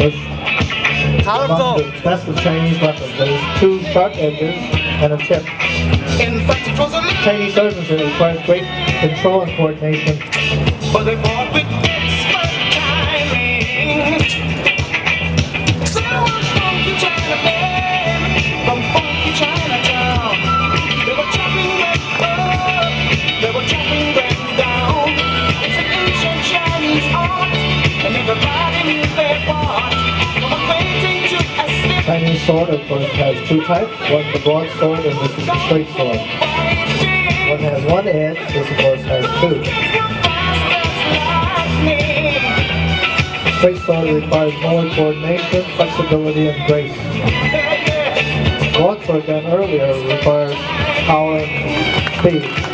was among the best of Chinese weapons. There's two sharp edges and a tip. Chinese swordsmanship requires great control and coordination. But they fought with expert timing. So funky Chinaman from funky Chinatown. They were chopping red up, they were chopping red down. It's an ancient Chinese art, and everybody knew their part. From a painting to a stick. Chinese sword, of course, has two types. One's the broadsword and this is the straight sword. One has one edge, this of course has two. Straight sword requires more coordination, flexibility, and grace. Broadsword done earlier requires power and speed.